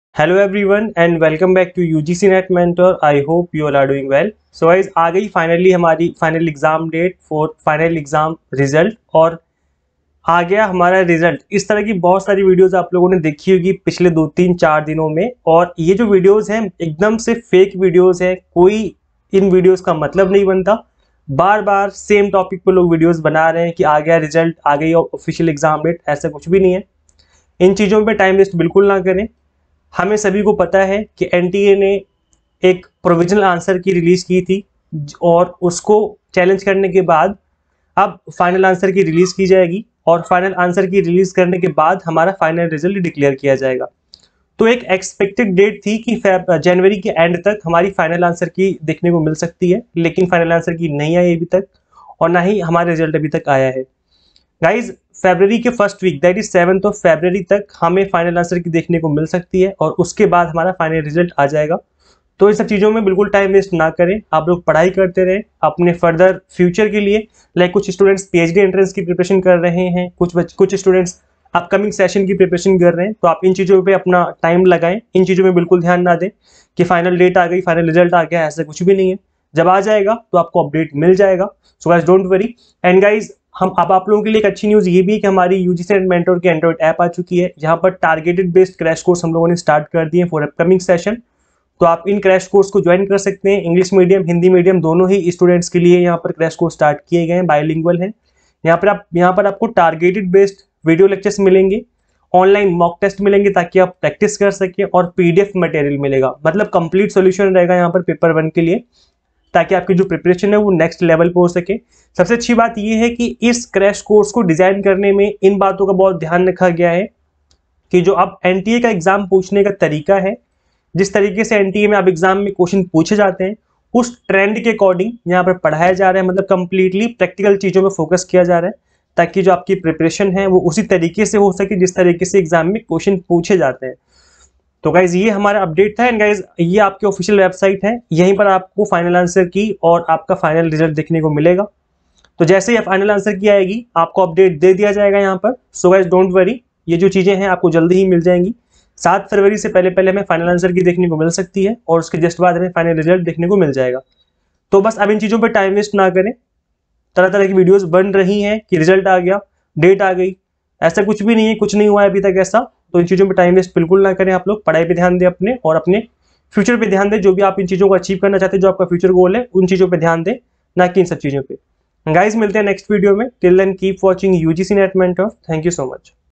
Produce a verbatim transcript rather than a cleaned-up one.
Hello everyone and welcome back to UGC NET mentor. I hope you all are doing well. So guys, आ गई finally हमारी final exam date for final exam result और आ गया हमारा result. इस तरह की बहुत सारी वीडियोस आप लोगों ने देखी होगी पिछले दो तीन चार दिनों में, और ये जो वीडियोस हैं एकदम से फेक वीडियोस हैं। कोई इन वीडियोस का मतलब नहीं बनता। बार बार सेम टॉपिक पर लोग वीडियोस बना रहे हैं कि आ गया रिजल्ट, आ गई ऑफिशियल एग्जाम डेट। ऐसा कुछ भी नहीं है। इन चीज़ों पर टाइम वेस्ट बिल्कुल ना करें। हमें सभी को पता है कि एनटीए ने एक प्रोविजनल आंसर की रिलीज की थी और उसको चैलेंज करने के बाद अब फाइनल आंसर की रिलीज की जाएगी, और फाइनल आंसर की रिलीज करने के बाद हमारा फाइनल रिजल्ट डिक्लेयर किया जाएगा। तो एक एक्सपेक्टेड डेट थी कि जनवरी के एंड तक हमारी फाइनल आंसर की देखने को मिल सकती है, लेकिन फाइनल आंसर की नहीं आई अभी तक, और ना ही हमारा रिजल्ट अभी तक आया है। गाइज, फरवरी के first week that is seventh of February तक हमें फाइनल आंसर की देखने को मिल सकती है, और उसके बाद हमारा फाइनल रिजल्ट आ जाएगा। तो इन सब चीज़ों में बिल्कुल टाइम वेस्ट ना करें। आप लोग पढ़ाई करते रहें अपने फर्दर फ्यूचर के लिए। लाइक कुछ स्टूडेंट्स पीएचडी एंट्रेंस की प्रिपरेशन कर रहे हैं, कुछ कुछ स्टूडेंट्स अपकमिंग सेशन की प्रिपरेशन कर रहे हैं। तो आप इन चीज़ों पे अपना टाइम लगाएं। इन चीज़ों में बिल्कुल ध्यान ना दें कि फाइनल डेट आ गई, फाइनल रिजल्ट आ गया। ऐसा कुछ भी नहीं है। जब आ जाएगा तो आपको अपडेट मिल जाएगा। So guys, don't worry. And guys, हम अब आप लोगों के लिए एक अच्छी न्यूज़ ये भी है कि हमारी यूजीसी नेट मेंटर की एंड्रॉइड ऐप आ चुकी है, जहां पर टारगेटेड बेस्ड क्रैश कोर्स हम लोगों ने स्टार्ट कर दिए फॉर अपकमिंग सेशन। तो आप इन क्रैश कोर्स को ज्वाइन कर सकते हैं। इंग्लिश मीडियम, हिंदी मीडियम दोनों ही स्टूडेंट्स के लिए यहाँ पर क्रैश कोर्स स्टार्ट किए गए हैं, बायलिंगुअल हैं। यहाँ पर आप यहाँ पर आपको टारगेटेड बेस्ड वीडियो लेक्चर्स मिलेंगे, ऑनलाइन मॉक टेस्ट मिलेंगे ताकि आप प्रैक्टिस कर सकें, और पीडीएफ मटेरियल मिलेगा। मतलब कंप्लीट सोल्यूशन रहेगा यहाँ पर पेपर वन के लिए, ताकि आपकी जो प्रिपरेशन है वो नेक्स्ट लेवल पे हो सके। सबसे अच्छी बात यह है कि इस क्रैश कोर्स को डिजाइन करने में इन बातों का बहुत ध्यान रखा गया है कि जो अब एनटीए का एग्जाम पूछने का तरीका है, जिस तरीके से एनटीए में अब एग्जाम में क्वेश्चन पूछे जाते हैं, उस ट्रेंड के अकॉर्डिंग यहाँ पर पढ़ाया जा रहा है। मतलब कंप्लीटली प्रैक्टिकल चीज़ों में फोकस किया जा रहा है, ताकि जो आपकी प्रिपरेशन है वो उसी तरीके से हो सके जिस तरीके से एग्जाम में क्वेश्चन पूछे जाते हैं। तो गाइज, ये हमारा अपडेट था। एंड गाइज, ये आपकी ऑफिशियल वेबसाइट है, यहीं पर आपको फाइनल आंसर की और आपका फाइनल रिजल्ट देखने को मिलेगा। तो जैसे ही फाइनल आंसर की आएगी आपको अपडेट दे दिया जाएगा यहाँ पर। सो गाइज, डोंट वरी, ये जो चीज़ें हैं आपको जल्दी ही मिल जाएंगी। सात फरवरी से पहले पहले हमें फाइनल आंसर की देखने को मिल सकती है, और उसके जस्ट बाद हमें फाइनल रिजल्ट देखने को मिल जाएगा। तो बस अब इन चीज़ों पर टाइम वेस्ट ना करें। तरह तरह की वीडियोज़ बन रही हैं कि रिजल्ट आ गया, डेट आ गई। ऐसा कुछ भी नहीं है, कुछ नहीं हुआ है अभी तक ऐसा। तो इन चीज़ों पे टाइम वेस्ट बिल्कुल ना करें। आप लोग पढ़ाई पे ध्यान दें अपने, और अपने फ्यूचर पे ध्यान दें। जो भी आप इन चीज़ों को अचीव करना चाहते हैं, जो आपका फ्यूचर गोल है, उन चीज़ों पे ध्यान दें, ना कि इन सब चीज़ों पे। गाइस, मिलते हैं नेक्स्ट वीडियो में। Till then keep watching UGC NET mentor. Thank you so much.